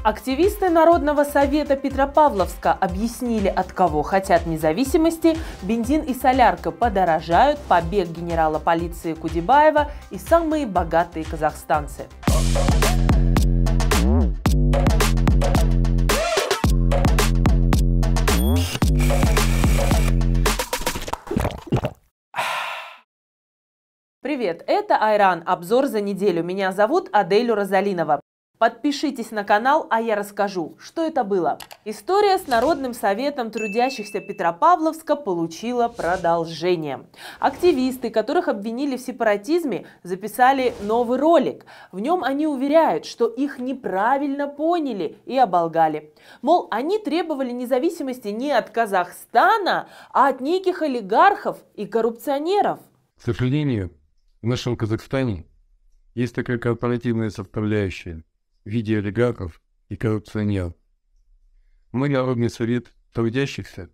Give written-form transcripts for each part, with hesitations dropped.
Активисты Народного совета Петропавловска объяснили, от кого хотят независимости, бензин и солярка подорожают, побег генерала полиции Кудибаева и самые богатые казахстанцы. Привет, это Айран. Обзор за неделю. Меня зовут Адель Розалинова. Подпишитесь на канал, а я расскажу, что это было. История с Народным советом трудящихся Петропавловска получила продолжение. Активисты, которых обвинили в сепаратизме, записали новый ролик. В нем они уверяют, что их неправильно поняли и оболгали. Мол, они требовали независимости не от Казахстана, а от неких олигархов и коррупционеров. К сожалению, в нашем Казахстане есть такая корпоративная составляющая в виде олигархов и коррупционеров. Мы, Народный совет трудящихся,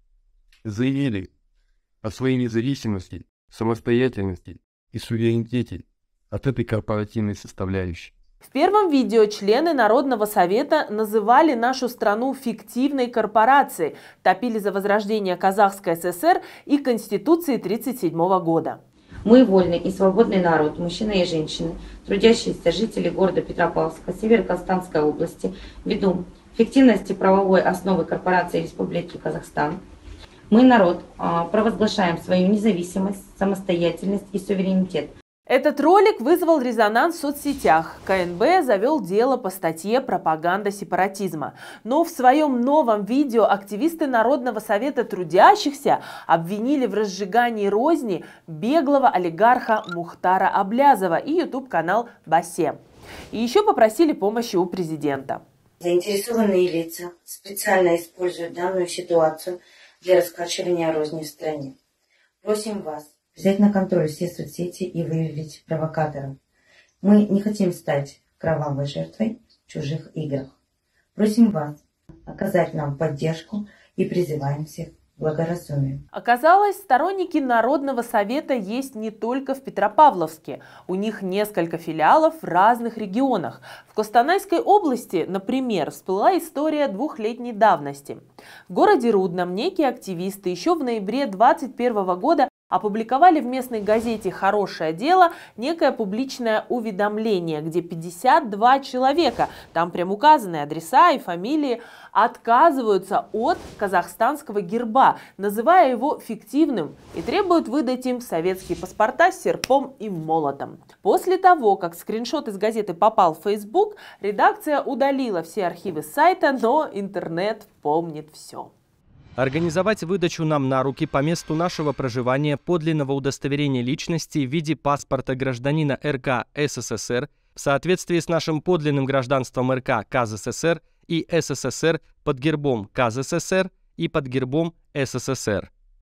заявили о своей независимости, самостоятельности и суверенитете от этой корпоративной составляющей. В первом видео члены Народного совета называли нашу страну фиктивной корпорацией, топили за возрождение Казахской ССР и Конституции 1937 года. Мы вольный и свободный народ, мужчины и женщины, трудящиеся жители города Петропавловска, Северо-Казахстанской области, ввиду фиктивности правовой основы корпорации Республики Казахстан. Мы, народ, провозглашаем свою независимость, самостоятельность и суверенитет. Этот ролик вызвал резонанс в соцсетях. КНБ завел дело по статье «Пропаганда сепаратизма». Но в своем новом видео активисты Народного совета трудящихся обвинили в разжигании розни беглого олигарха Мухтара Аблязова и YouTube-канал «Басе». И еще попросили помощи у президента. Заинтересованные лица специально используют данную ситуацию для раскачивания розни в стране. Просим вас взять на контроль все соцсети и выявить провокаторов. Мы не хотим стать кровавой жертвой в чужих играх. Просим вас оказать нам поддержку и призываем всех к благоразумию. Оказалось, сторонники Народного совета есть не только в Петропавловске. У них несколько филиалов в разных регионах. В Костанайской области, например, всплыла история двухлетней давности. В городе Рудном некие активисты еще в ноябре 2021 года опубликовали в местной газете «Хорошее дело» некое публичное уведомление, где 52 человека, там прям указаны адреса и фамилии, отказываются от казахстанского герба, называя его фиктивным, и требуют выдать им советские паспорта с серпом и молотом. После того, как скриншот из газеты попал в Facebook, редакция удалила все архивы сайта, но интернет помнит все. Организовать выдачу нам на руки по месту нашего проживания подлинного удостоверения личности в виде паспорта гражданина РК СССР в соответствии с нашим подлинным гражданством РК КАЗССР и СССР под гербом КАЗССР и под гербом СССР.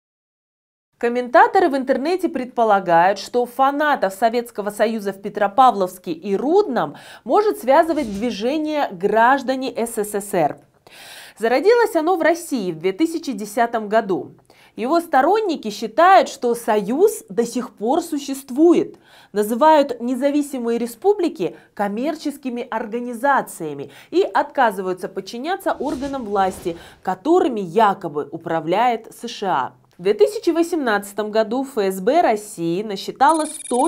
Комментаторы в интернете предполагают, что фанатов Советского Союза в Петропавловске и Рудном может связывать движение «Граждане СССР». Зародилось оно в России в 2010 году. Его сторонники считают, что Союз до сих пор существует. Называют независимые республики коммерческими организациями и отказываются подчиняться органам власти, которыми якобы управляет США. В 2018 году ФСБ России насчитало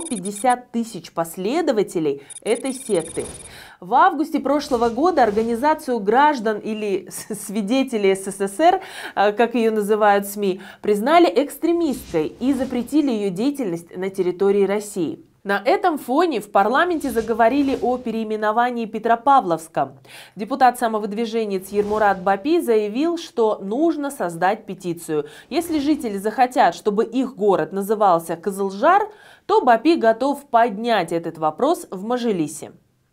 150 тысяч последователей этой секты. В августе прошлого года организацию граждан или свидетелей СССР, как ее называют СМИ, признали экстремисткой и запретили ее деятельность на территории России. На этом фоне в парламенте заговорили о переименовании Петропавловска. Депутат-самовыдвиженец Ермурат Бапи заявил, что нужно создать петицию. Если жители захотят, чтобы их город назывался Кызылжар, то Бапи готов поднять этот вопрос в Мажилисе.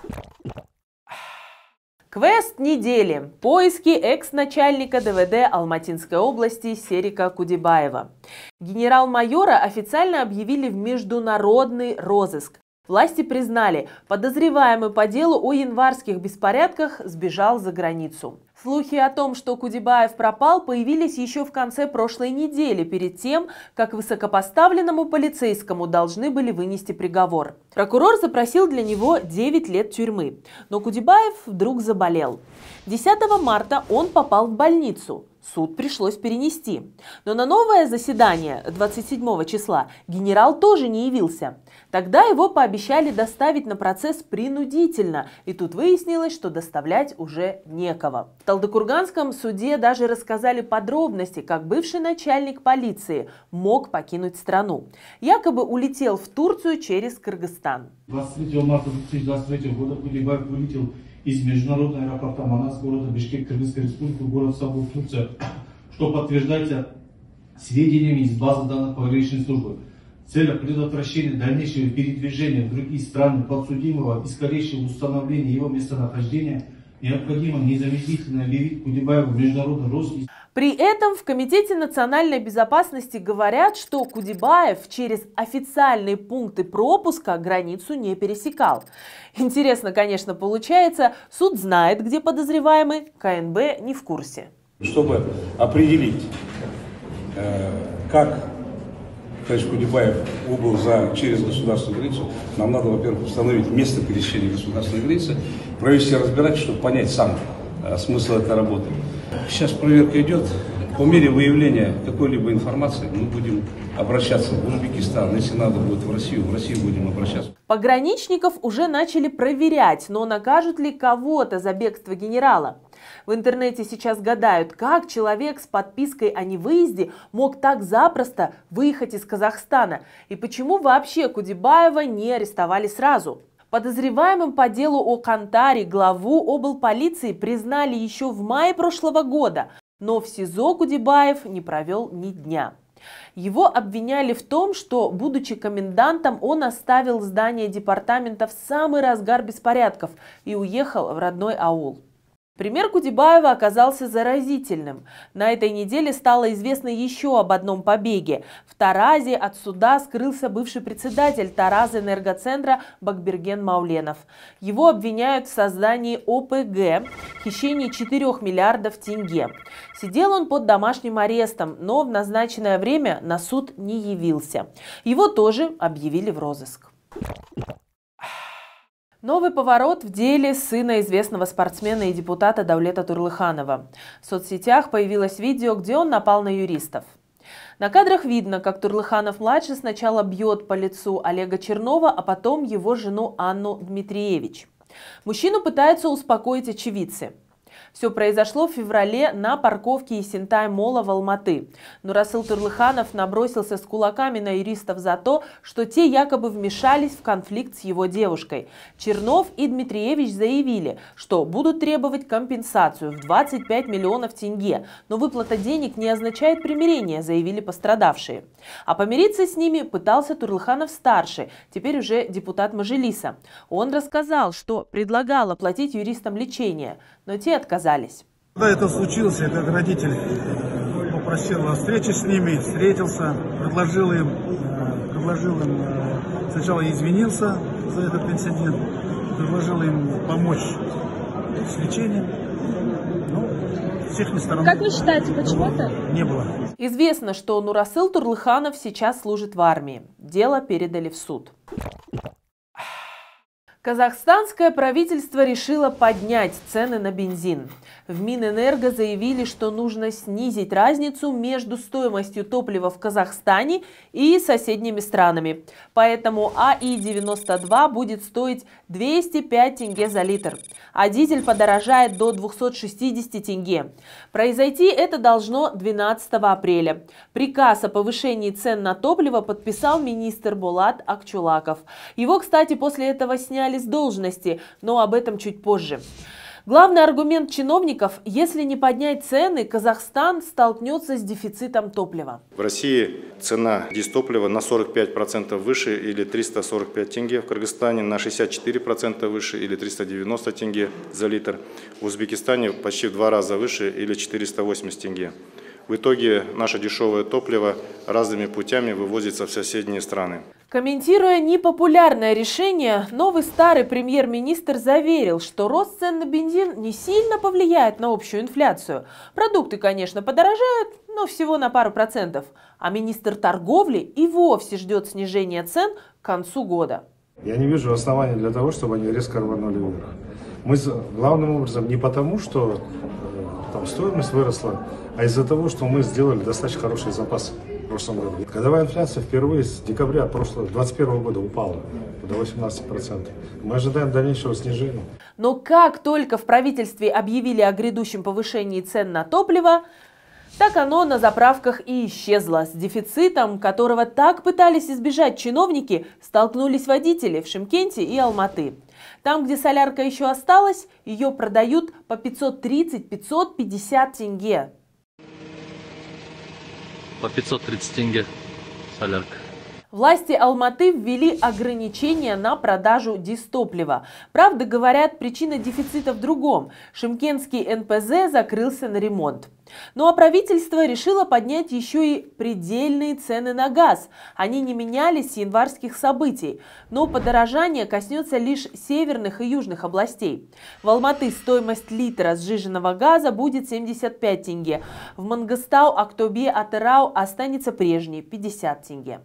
Квест недели. Поиски экс-начальника ДВД Алматинской области Серика Кудибаева. Генерал-майора официально объявили в международный розыск. Власти признали, подозреваемый по делу о январских беспорядках сбежал за границу. Слухи о том, что Кудибаев пропал, появились еще в конце прошлой недели, перед тем, как высокопоставленному полицейскому должны были вынести приговор. Прокурор запросил для него 9 лет тюрьмы, но Кудибаев вдруг заболел. 10 марта он попал в больницу. Суд пришлось перенести. Но на новое заседание 27 числа генерал тоже не явился. Тогда его пообещали доставить на процесс принудительно. И тут выяснилось, что доставлять уже некого. В Талдыкурганском суде даже рассказали подробности, как бывший начальник полиции мог покинуть страну. Якобы улетел в Турцию через Кыргызстан. 23 марта 2023 года Кудибаев вылетел из международного аэропорта Манас, города Бишкек, Кыргызская республика, город Стамбул, Турция, что подтверждается сведениями из базы данных пограничной службы. В целях предотвращения дальнейшего передвижения в другие страны подсудимого и скорейшего установления его местонахождения необходимо незамедлительно объявить Кудибаеву международный розыск. При этом в Комитете национальной безопасности говорят, что Кудибаев через официальные пункты пропуска границу не пересекал. Интересно, конечно, получается, суд знает, где подозреваемый, КНБ не в курсе. Чтобы определить, как Кудибаев убыл через государственную границу, нам надо, во-первых, установить место пересечения государственной границы, провести разбирательство, чтобы понять сам смысл этой работы. Сейчас проверка идет. По мере выявления какой-либо информации мы будем обращаться в Узбекистан. Если надо будет в Россию будем обращаться. Пограничников уже начали проверять, но накажут ли кого-то за бегство генерала? В интернете сейчас гадают, как человек с подпиской о невыезде мог так запросто выехать из Казахстана и почему вообще Кудибаева не арестовали сразу. Подозреваемым по делу о Кантаре главу облполиции признали еще в мае прошлого года, но в СИЗО Кудибаев не провел ни дня. Его обвиняли в том, что, будучи комендантом, он оставил здание департамента в самый разгар беспорядков и уехал в родной аул. Пример Кудибаева оказался заразительным. На этой неделе стало известно еще об одном побеге. В Таразе от суда скрылся бывший председатель Таразэнергоцентра Бакберген Мауленов. Его обвиняют в создании ОПГ, хищении 4 миллиардов тенге. Сидел он под домашним арестом, но в назначенное время на суд не явился. Его тоже объявили в розыск. Новый поворот в деле сына известного спортсмена и депутата Даулета Турлыханова. В соцсетях появилось видео, где он напал на юристов. На кадрах видно, как Турлыханов-младший сначала бьет по лицу Олега Чернова, а потом его жену Анну Дмитриевич. Мужчину пытаются успокоить очевидцы. Все произошло в феврале на парковке Есентай-молла в Алматы. Нурасыл Турлыханов набросился с кулаками на юристов за то, что те якобы вмешались в конфликт с его девушкой. Чернов и Дмитриевич заявили, что будут требовать компенсацию в 25 миллионов тенге, но выплата денег не означает примирение, заявили пострадавшие. А помириться с ними пытался Турлыханов-старший, теперь уже депутат Мажилиса. Он рассказал, что предлагал оплатить юристам лечение, но те отказались. Когда это случилось, я как родитель попросил о встрече с ними, встретился, предложил им сначала извинился за этот инцидент, предложил им помочь с лечением, но с их стороны. Как вы считаете, почему это? Не было. Известно, что Нурасыл Турлыханов сейчас служит в армии. Дело передали в суд. Казахстанское правительство решило поднять цены на бензин. В Минэнерго заявили, что нужно снизить разницу между стоимостью топлива в Казахстане и соседними странами. Поэтому АИ-92 будет стоить 205 тенге за литр, а дизель подорожает до 260 тенге. Произойти это должно 12 апреля. Приказ о повышении цен на топливо подписал министр Болат Акчулаков. Его, кстати, после этого сняли с должности, но об этом чуть позже. Главный аргумент чиновников – если не поднять цены, Казахстан столкнется с дефицитом топлива. В России цена дистоплива на 45% выше или 345 тенге, в Кыргызстане на 64% выше или 390 тенге за литр, в Узбекистане почти в 2 раза выше или 480 тенге. В итоге наше дешевое топливо разными путями вывозится в соседние страны. Комментируя непопулярное решение, новый старый премьер-министр заверил, что рост цен на бензин не сильно повлияет на общую инфляцию. Продукты, конечно, подорожают, но всего на пару процентов. А министр торговли и вовсе ждет снижения цен к концу года. Я не вижу оснований для того, чтобы они резко рванули вверх. Мы главным образом не потому, что там стоимость выросла, а из-за того, что мы сделали достаточно хорошие запасы в прошлом году. Годовая инфляция впервые с декабря 2021 года упала до 18%. Мы ожидаем дальнейшего снижения. Но как только в правительстве объявили о грядущем повышении цен на топливо, так оно на заправках и исчезло. С дефицитом, которого так пытались избежать чиновники, столкнулись водители в Шымкенте и Алматы. Там, где солярка еще осталась, ее продают по 530-550 тенге. По 530 тенге солярка. Власти Алматы ввели ограничения на продажу дистоплива. Правда, говорят, причина дефицита в другом. Шымкентский НПЗ закрылся на ремонт. Ну а правительство решило поднять еще и предельные цены на газ. Они не менялись с январских событий, но подорожание коснется лишь северных и южных областей. В Алматы стоимость литра сжиженного газа будет 75 тенге. В Мангыстау, Актобе, Атырау останется прежней – 50 тенге.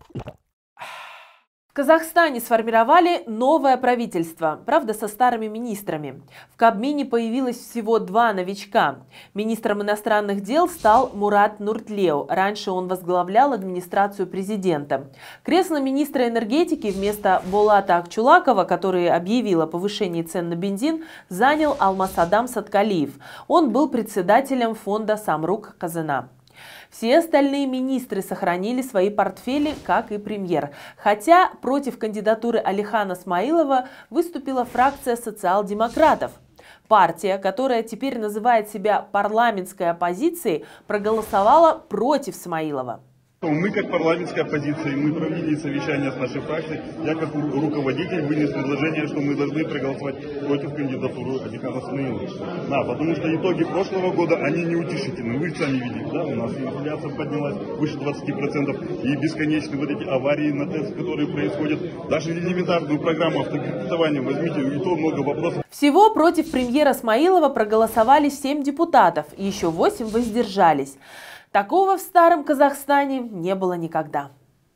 В Казахстане сформировали новое правительство, правда, со старыми министрами. В Кабмине появилось всего 2 новичка. Министром иностранных дел стал Мурат Нуртлеу. Раньше он возглавлял администрацию президента. Кресло министра энергетики вместо Болата Акчулакова, который объявил о повышении цен на бензин, занял Алмасадам Саткалиев. Он был председателем фонда Самрук-Казына. Все остальные министры сохранили свои портфели, как и премьер. Хотя против кандидатуры Алихана Смаилова выступила фракция социал-демократов. Партия, которая теперь называет себя парламентской оппозицией, проголосовала против Смаилова. Мы, как парламентская оппозиция, мы провели совещание с нашей фракцией. Я, как руководитель, вынес предложение, что мы должны проголосовать против кандидатуры Алихана Смаилова. Да, потому что итоги прошлого года, они неутешительны. Вы сами видите, да, у нас инфляция поднялась выше 20%, и бесконечные вот эти аварии на ТЭЦ, которые происходят. Даже элементарную программу автокредитования возьмите, и то много вопросов. Всего против премьера Смаилова проголосовали 7 депутатов, и еще 8 воздержались. Такого в старом Казахстане не было никогда.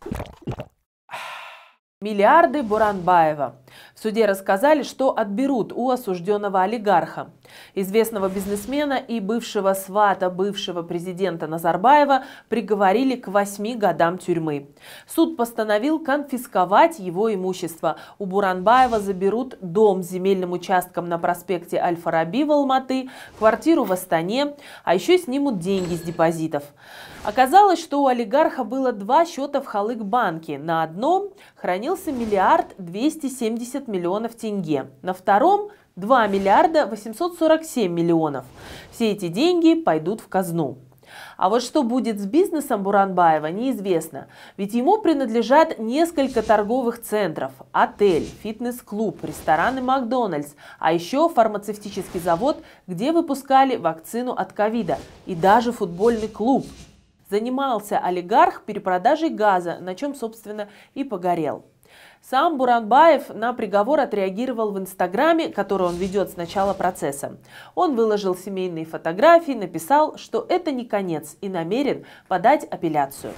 Миллиарды Боранбаева. В суде рассказали, что отберут у осужденного олигарха. Известного бизнесмена и бывшего свата бывшего президента Назарбаева приговорили к 8 годам тюрьмы. Суд постановил конфисковать его имущество. У Боранбаева заберут дом с земельным участком на проспекте Аль-Фараби в Алматы, квартиру в Астане, а еще снимут деньги с депозитов. Оказалось, что у олигарха было 2 счета в Халык-банке. На одном хранился 1 270 миллионов тенге, на втором 2 847 миллионов. Все эти деньги пойдут в казну. А вот что будет с бизнесом Боранбаева, неизвестно. Ведь ему принадлежат несколько торговых центров, отель, фитнес-клуб, рестораны Макдональдс, а еще фармацевтический завод, где выпускали вакцину от ковида, и даже футбольный клуб. Занимался олигарх перепродажей газа, на чем, собственно, и погорел. Сам Боранбаев на приговор отреагировал в Инстаграме, который он ведет с начала процесса. Он выложил семейные фотографии, написал, что это не конец и намерен подать апелляцию.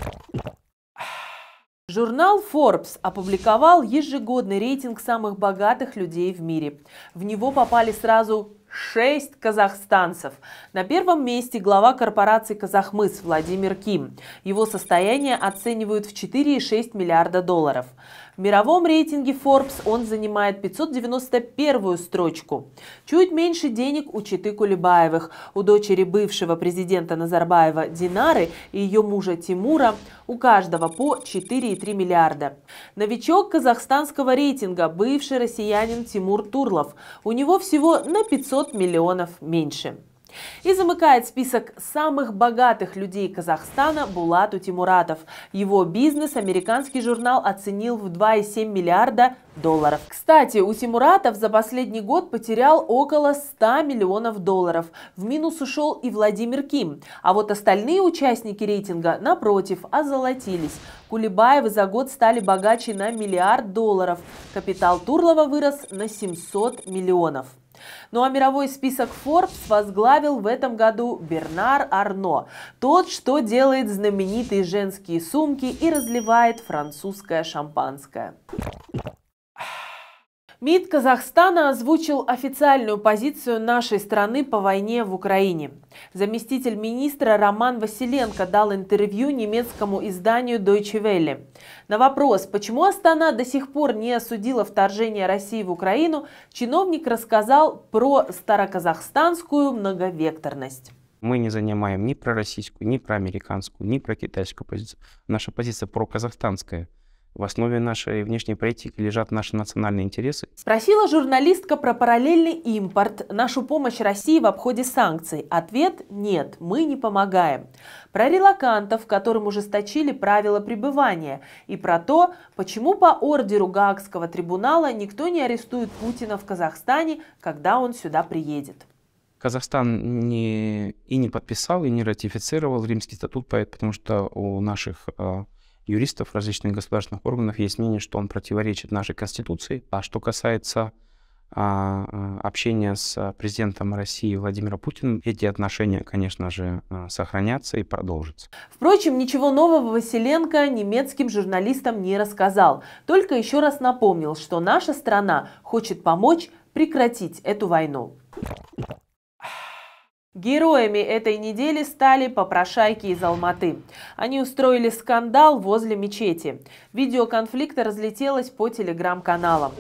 Журнал Forbes опубликовал ежегодный рейтинг самых богатых людей в мире. В него попали сразу 6 казахстанцев. На первом месте глава корпорации «Казахмыс» Владимир Ким. Его состояние оценивают в 4,6 миллиарда долларов. В мировом рейтинге Forbes он занимает 591-ю строчку. Чуть меньше денег у Читы Кулебаевых. У дочери бывшего президента Назарбаева Динары и ее мужа Тимура у каждого по 4,3 миллиарда. Новичок казахстанского рейтинга – бывший россиянин Тимур Турлов. У него всего на 500 миллионов меньше. И замыкает список самых богатых людей Казахстана Булат Утемуратов. Его бизнес американский журнал оценил в 2,7 миллиарда долларов. Кстати, Утемуратов за последний год потерял около 100 миллионов долларов. В минус ушел и Владимир Ким. А вот остальные участники рейтинга, напротив, озолотились. Кулебаевы за год стали богаче на $1 миллиард. Капитал Турлова вырос на 700 миллионов. Ну а мировой список Forbes возглавил в этом году Бернар Арно. Тот, что делает знаменитые женские сумки и разливает французское шампанское. МИД Казахстана озвучил официальную позицию нашей страны по войне в Украине. Заместитель министра Роман Василенко дал интервью немецкому изданию Deutsche Welle. На вопрос, почему Астана до сих пор не осудила вторжение России в Украину, чиновник рассказал про староказахстанскую многовекторность. Мы не занимаем ни пророссийскую, ни проамериканскую, ни прокитайскую позицию. Наша позиция проказахстанская. В основе нашей внешней политики лежат наши национальные интересы. Спросила журналистка про параллельный импорт, нашу помощь России в обходе санкций. Ответ – нет, мы не помогаем. Про релокантов, которым ужесточили правила пребывания. И про то, почему по ордеру Гаагского трибунала никто не арестует Путина в Казахстане, когда он сюда приедет. Казахстан не подписал, и не ратифицировал Римский статут, потому что у наших юристов различных государственных органов есть мнение, что он противоречит нашей Конституции. А что касается общения с президентом России Владимиром Путиным, эти отношения, конечно же, сохранятся и продолжатся. Впрочем, ничего нового Василенко немецким журналистам не рассказал. Только еще раз напомнил, что наша страна хочет помочь прекратить эту войну. Героями этой недели стали попрошайки из Алматы. Они устроили скандал возле мечети. Видео конфликта разлетелось по телеграм-каналам.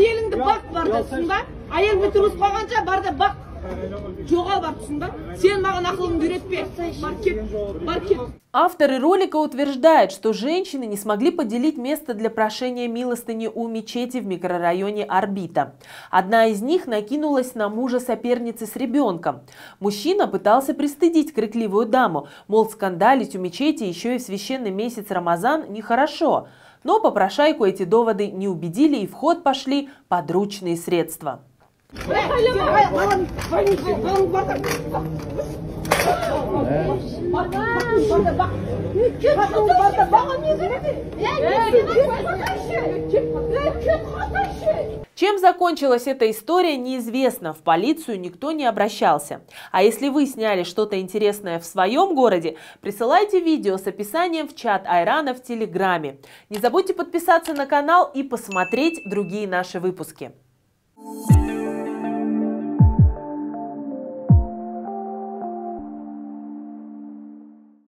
Авторы ролика утверждают, что женщины не смогли поделить место для прошения милостыни у мечети в микрорайоне Орбита. Одна из них накинулась на мужа соперницы с ребенком. Мужчина пытался пристыдить крикливую даму, мол, скандалить у мечети еще и в священный месяц Рамазан нехорошо. Но попрошайку эти доводы не убедили, и в ход пошли подручные средства. Чем закончилась эта история, неизвестно. В полицию никто не обращался. А если вы сняли что-то интересное в своем городе, присылайте видео с описанием в чат Айрана в Телеграме. Не забудьте подписаться на канал и посмотреть другие наши выпуски.